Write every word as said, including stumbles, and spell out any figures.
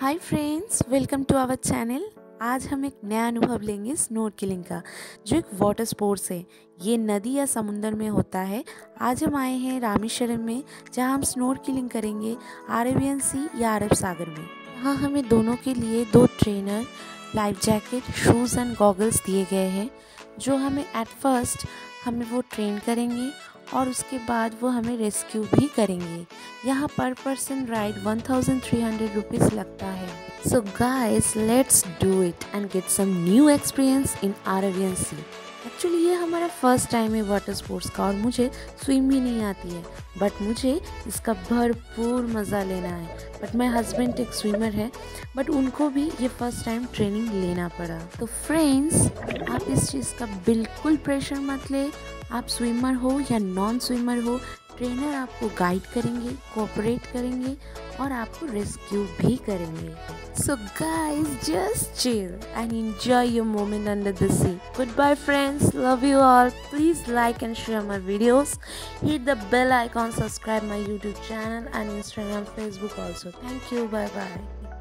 Hi friends, welcome to our channel. आज हम एक नया अनुभव लेंगे स्नोर्केलिंग का, जो एक वाटर स्पोर्ट्स है। ये नदी या समुंदर में होता है। आज हम आए हैं रामेश्वरम में, जहां हम स्नोर्केलिंग करेंगे अरेबियन सी या अरब सागर में। यहाँ हमें दोनों के लिए दो trainer, life jacket, shoes and goggles दिए गए हैं, जो हमें एट फर्स्ट हमें वो ट्रेन करेंगे और उसके बाद वो हमें रेस्क्यू भी करेंगे। यहाँ पर person ride one thousand three hundred rupees लगता है। So guys, let's do it and get some new experience in Arabian Sea. Actually ये हमारा फर्स्ट टाइम है वाटर स्पोर्ट्स का, और मुझे स्विम भी नहीं आती है, बट मुझे इसका भरपूर मज़ा लेना है। बट मेरे हस्बैंड एक स्विमर है, बट उनको भी ये फर्स्ट टाइम ट्रेनिंग लेना पड़ा। तो फ्रेंड्स, आप इस चीज़ का बिल्कुल प्रेशर मत ले। आप स्विमर हो या नॉन स्विमर हो, ट्रेनर आपको गाइड करेंगे, कोऑपरेट करेंगे और आपको रेस्क्यू भी करेंगे। So guys, just chill and enjoy your moment under the sea. Goodbye friends, love you all. Please like and share my videos. Hit the bell icon, subscribe my YouTube channel and Instagram, Facebook also. Thank you, bye bye.